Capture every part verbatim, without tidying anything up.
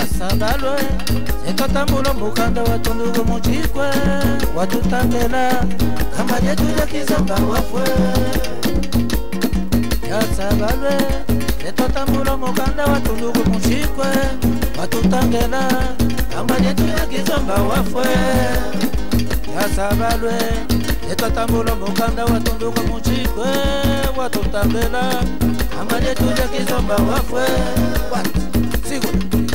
Yasabalwe Ekatambulo mukanda watundugo muchikwe Watutangela kama jetu ya kizamba wafwe Yasabalwe Ekatambulo mukanda watundugo muchikwe Watutangela kama jetu ya kizamba wafwe Yasabalwe Ekatambulo mukanda watundugo muchikwe Watutangela kama jetu ya kizamba wafwe What? Sigo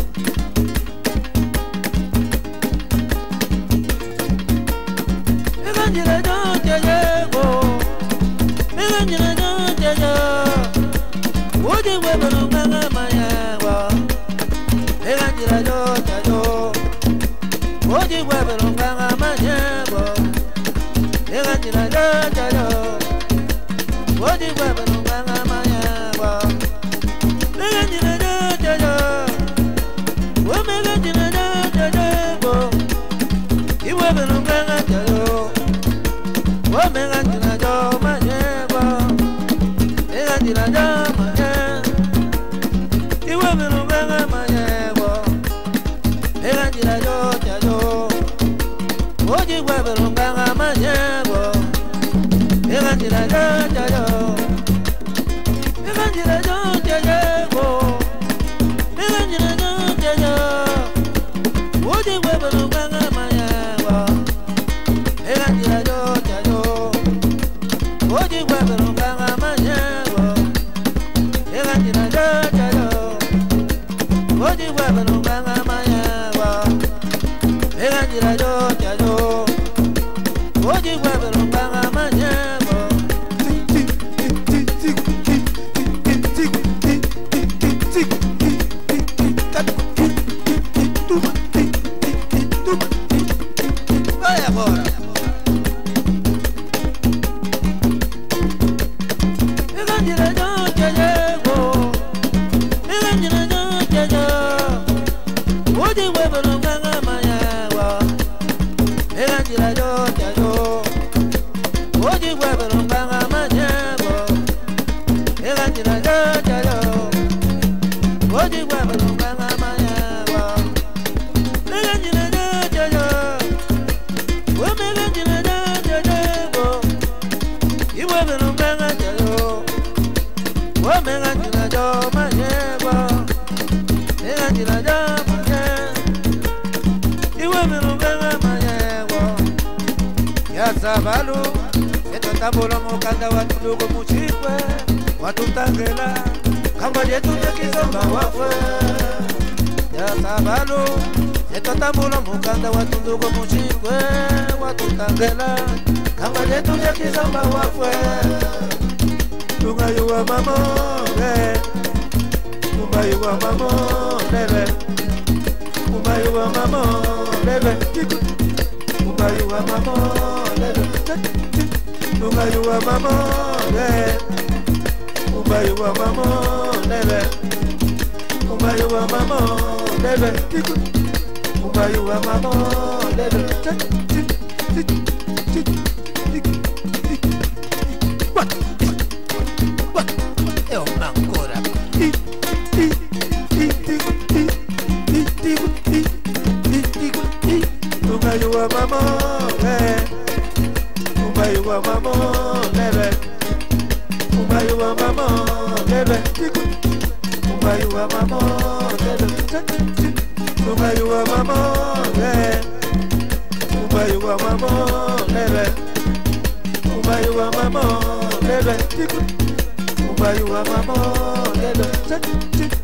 Eganjira no teyego Eganjira no teyo Woji webelo nganga mayawa Eganjira no teyo Woji webelo nganga mayawa Eganjira no teyo Woji webelo nganga mayawa Eganjira no teyo Womeganjira no teyo Iwebelo nganga teyo Omega jina jo manyego, ega jina jo manye. Iwe mirunga manyego, ega jina jo jajo. Oji we mirunga manyego, ega jina jo jajo. Ega jina jo jajo, ega jina jo jajo. Oji we mirunga manyego, ega jina jo jajo. Oji webelo nganga manyewo Ega jina jo jajo Oji webelo nganga manyewo Ega jina jo jajo Oji webelo nganga manyewo Vaya agora Oji webelo nganga mayawa Ega jira jo jajo Oji webelo nganga mayawa Ega jira jo jajo Oji webelo nganga mayawa Ega jira jo jajo Omega jira jo jajo Iwebelo nganga jajo Omega jira jo mayawa Ega jira jo Yasabalu Ekatambulo mukanda watundugo muchikwe Watutangela kamba jetu ya kizamba wafwe Yasabalu Ekatambulo mukanda watundugo muchikwe Watutangela kamba jetu ya kizamba wafwe Tungayuwa mamore Tungayuwa mamore Tungayuwa mamore Tungayuwa mamore Tungayuwa mamore Tungayuwa mamore Tungayuwa mamore Tungayuwa mamore What? What? Eu ancora Tungayuwa mamore Tungayuwa mamore Tungayuwa mamore Tungayuwa mamore Tungayuwa mamore Tungayuwa mamore Tungayuwa mamore Tungayuwa mamore